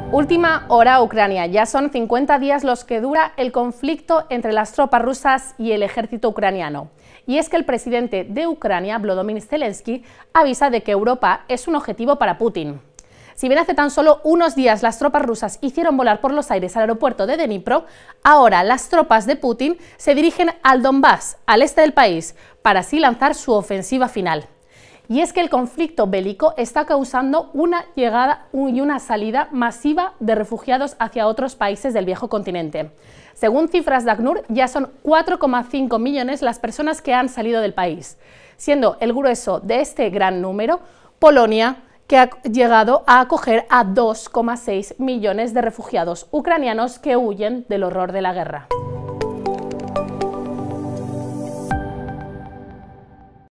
Última hora Ucrania. Ya son 50 días los que dura el conflicto entre las tropas rusas y el ejército ucraniano. Y es que el presidente de Ucrania, Volodymyr Zelensky, avisa de que Europa es un objetivo para Putin. Si bien hace tan solo unos días las tropas rusas hicieron volar por los aires al aeropuerto de Dnipro, ahora las tropas de Putin se dirigen al Donbass, al este del país, para así lanzar su ofensiva final. Y es que el conflicto bélico está causando una llegada y una salida masiva de refugiados hacia otros países del viejo continente. Según cifras de ACNUR, ya son 4,5 millones las personas que han salido del país, siendo el grueso de este gran número Polonia, que ha llegado a acoger a 2,6 millones de refugiados ucranianos que huyen del horror de la guerra.